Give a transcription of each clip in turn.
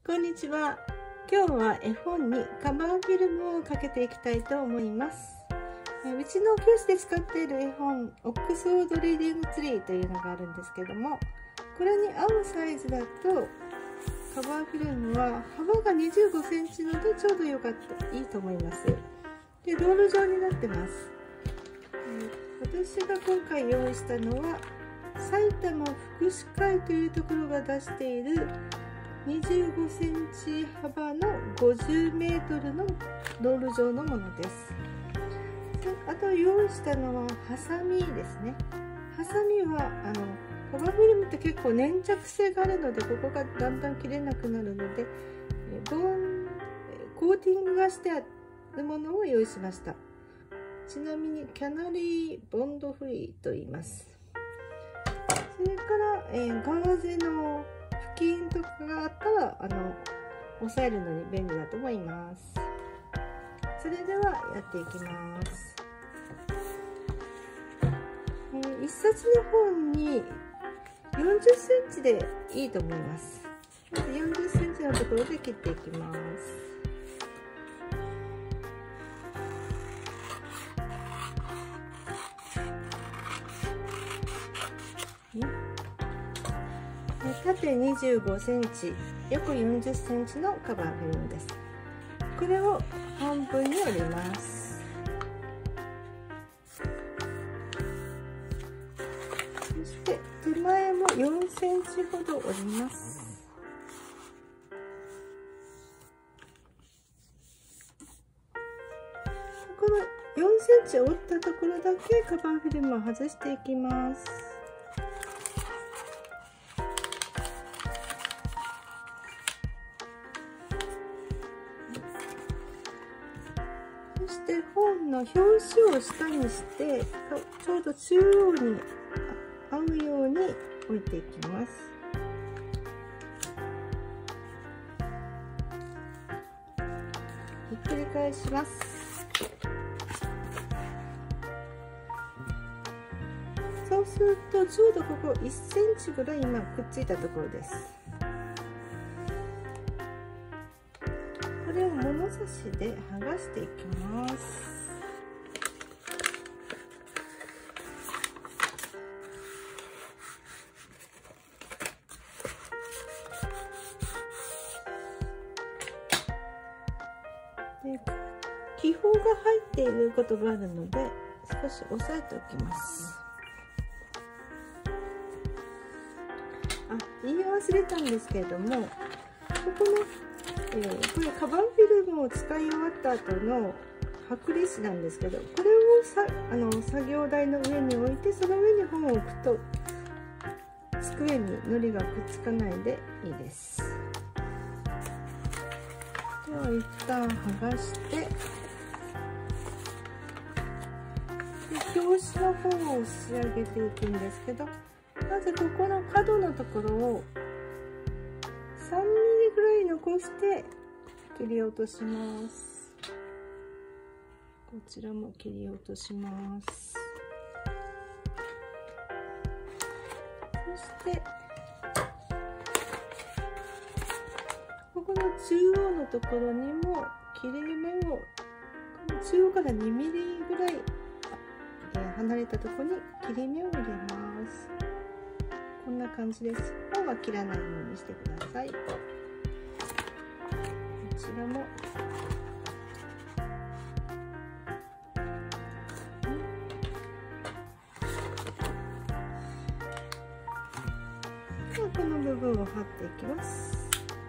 こんにちは。今日は絵本にカバーフィルムをかけていきたいと思います。うちの教室で使っている絵本、オックスフォードリーディングツリーというのがあるんですけども、これに合うサイズだとカバーフィルムは幅が25センチのでちょうどよかった、いいと思います。で、ロール状になってます。私が今回用意したのは埼玉福祉会というところが出している25センチ幅の50メートルのロール状のものです。あと用意したのはハサミですね。ハサミはカバーフィルムって結構粘着性があるので、ここがだんだん切れなくなるので、コーティングがしてあるものを用意しました。ちなみにキャナリーボンドフリーと言います。それから、ガーゼの布巾とかがあったら押さえるのに便利だと思います。それではやっていきます。一冊の本に40センチでいいと思います。まず40センチのところで切っていきます。縦25センチ、横40センチのカバーフィルムです。これを半分に折ります。そして手前も4センチほど折ります。この4センチ折ったところだけカバーフィルムを外していきます。そして本の表紙を下にしてちょうど中央に合うように置いていきます。ひっくり返します。そうするとちょうどここ1センチぐらい今くっついたところです。これを物差しで剥がしていきます。で、気泡が入っていることがあるので少し押さえておきます。言い忘れたんですけれども、ここのこれカバーフィルムを使い終わった後の剥離紙なんですけど、これを作業台の上に置いて、その上に本を置くと机に糊がくっつかないでいいです。では一旦剥がして、表紙の方を仕上げていくんですけど、まずここの角のところを3ミリぐらい残して切り落とします。こちらも切り落とします。そしてここの中央のところにも切れ目を中央から2ミリぐらい離れたところに切れ目を入れます。こんな感じです。本は切らないようにしてください。こちらもこの部分を貼っていきます。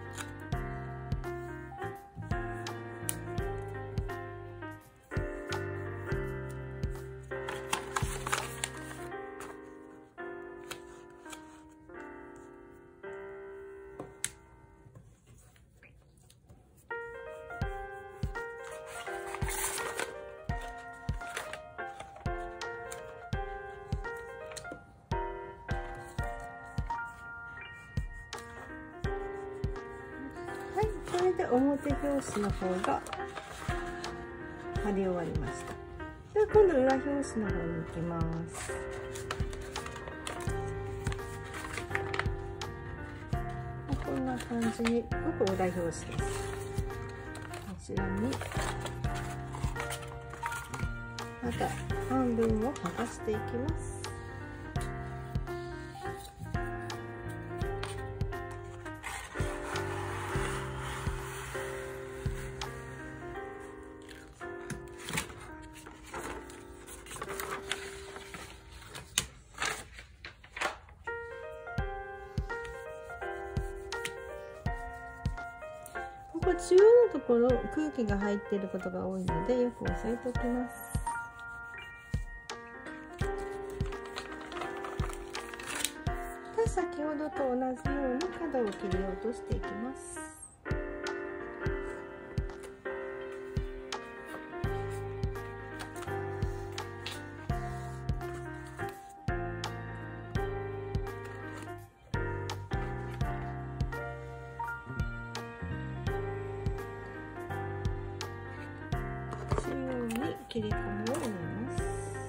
これで表表紙の方が貼り終わりました。では今度裏表紙の方に行きます。こんな感じに、ここ裏表紙です。こちらにまた半分を剥がしていきます。ここ中央のところ空気が入っていることが多いのでよく押さえておきます。先ほどと同じように角を切り落としていきます。中央に切り込みを入れます。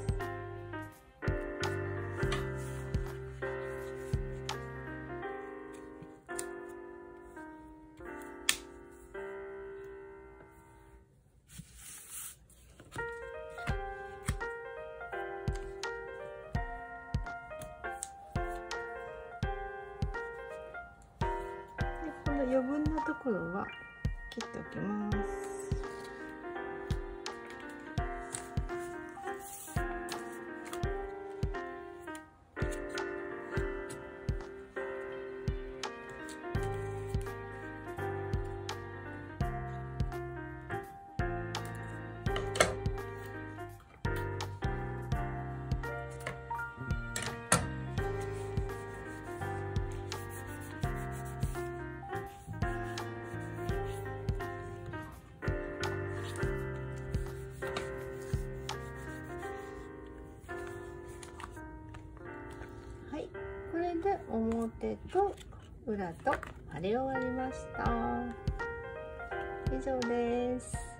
この余分なところは切っておきます。これで表と裏と貼り終わりました。以上です。